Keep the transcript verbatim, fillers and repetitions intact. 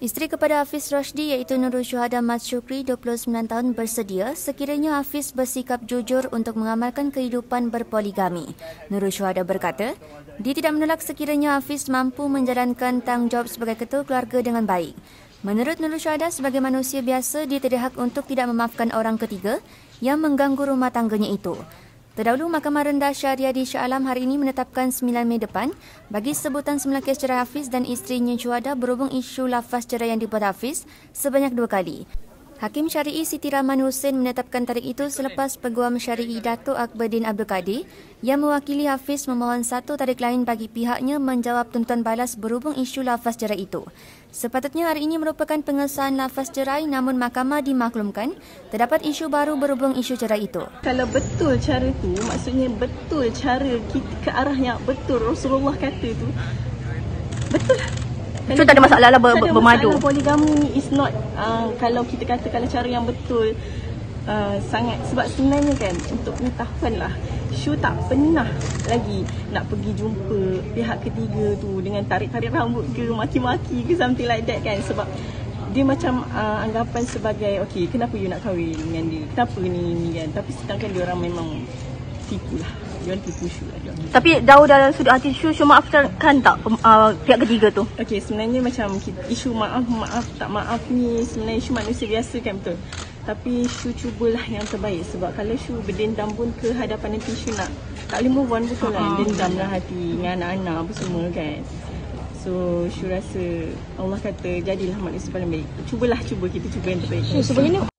Isteri kepada Hafiz Rashdi iaitu Nurul Syuhada Mat Syukri, dua puluh sembilan tahun, bersedia sekiranya Hafiz bersikap jujur untuk mengamalkan kehidupan berpoligami. Nurul Syuhada berkata, dia tidak menolak sekiranya Hafiz mampu menjalankan tanggungjawab sebagai ketua keluarga dengan baik. Menurut Nurul Syuhada, sebagai manusia biasa, dia tidak hak untuk tidak memaafkan orang ketiga yang mengganggu rumah tangganya itu. Terdahulu, Mahkamah Rendah Syariah di Shah Alam hari ini menetapkan sembilan Mei depan bagi sebutan sembilan kes cerai Hafiz dan isterinya Syuhada berhubung isu lafaz cerai yang dibuat Hafiz sebanyak dua kali. Hakim Syari'i Siti Rahman Hussein menetapkan tarikh itu selepas Peguam Syari'i Dato' Akberdin Abdul Kadir yang mewakili Hafiz memohon satu tarikh lain bagi pihaknya menjawab tuntutan balas berhubung isu lafaz cerai itu. Sepatutnya hari ini merupakan pengesahan lafaz cerai, namun mahkamah dimaklumkan terdapat isu baru berhubung isu cerai itu. Kalau betul cara tu, maksudnya betul cara kita ke arah yang betul Rasulullah kata tu, betul lah. So tak ada masalah lah ber, ber, bermadu. Masalah poligami ni is not uh, kalau kita kata kalau cara yang betul uh, sangat, sebab sebenarnya kan untuk pengetahuan lah, Syu tak pernah lagi nak pergi jumpa pihak ketiga tu dengan tarik-tarik rambut ke maki-maki ke something like that kan, sebab dia macam uh, anggapan sebagai okey, kenapa you nak kahwin dengan dia, kenapa ni ni kan, tapi sedangkan dia orang memang tipu lah, dia orang tipu Syu lah. Tapi jauh dalam sudut hati Syu, Syu maafkan tak uh, pihak ketiga tu? Okey, sebenarnya macam isu maaf, maaf tak maaf ni sebenarnya isu manusia biasa kan, betul. Tapi Syu cubalah yang terbaik, sebab kalau Syu berdendam pun ke hadapan nanti Syu nak tak boleh move on, betul kan, dendam dalam hati dengan anak-anak apa semua kan. So Syu rasa Allah kata jadilah manusia paling baik. Cubalah, cuba kita cuba yang terbaik. Sebenarnya